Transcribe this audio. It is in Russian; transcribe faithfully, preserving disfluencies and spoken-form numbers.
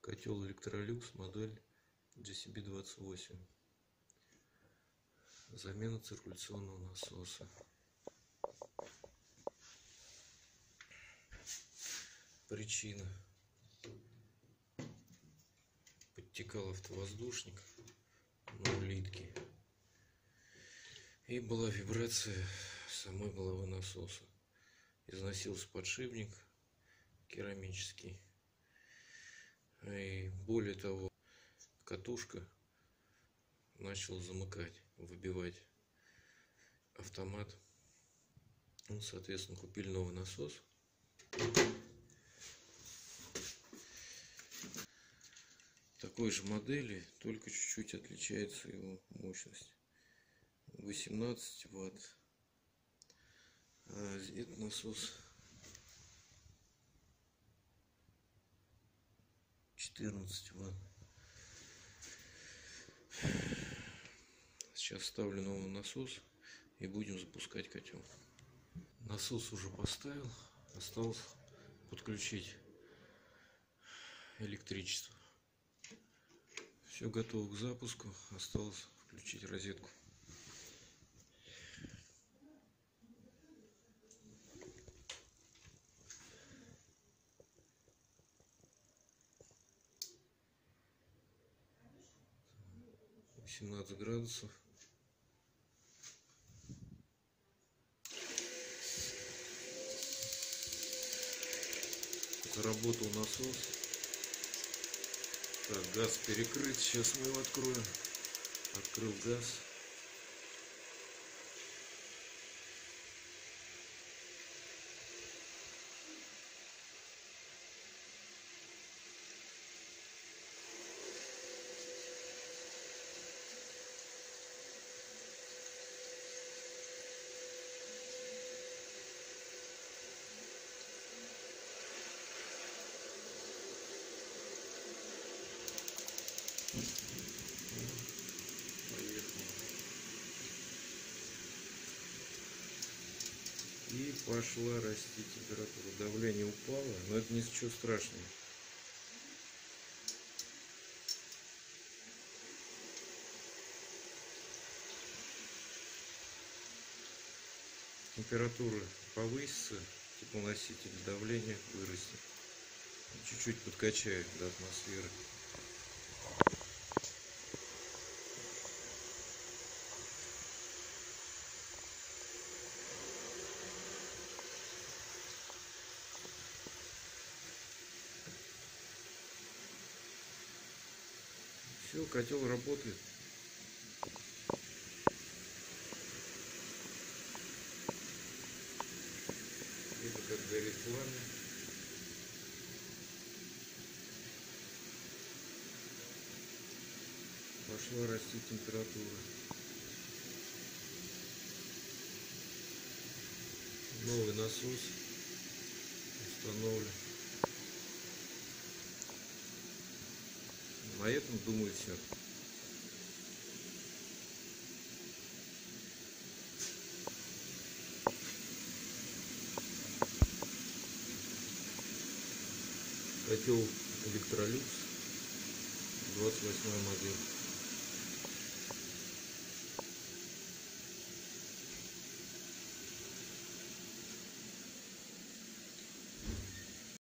Котел Electrolux, модель джи си би двадцать восемь. Замена циркуляционного насоса. Причина: подтекал автовоздушник на улитке, и была вибрация самой головы насоса. Износился подшипник керамический, и более того, катушка начала замыкать, выбивать автомат. Ну, соответственно, купили новый насос. Такой же модели, только чуть-чуть отличается его мощность. восемнадцать ватт. А этот насос четырнадцать ватт. Сейчас ставлю новый насос и будем запускать котел. Насос уже поставил, осталось подключить электричество. Все готово к запуску, осталось включить розетку. восемнадцать градусов. Заработал насос. Так, газ перекрыт. Сейчас мы его откроем. Открыл газ. И пошла расти температура. Давление упало, но это ничего страшного. Температура повысится, теплоноситель, давление вырастет. Чуть-чуть подкачает до атмосферы. Все, котел работает. Видно, как горит пламя. Пошла расти температура. Новый насос установлен. На этом, думаю, все. Котел Electrolux, двадцать восьмая модель.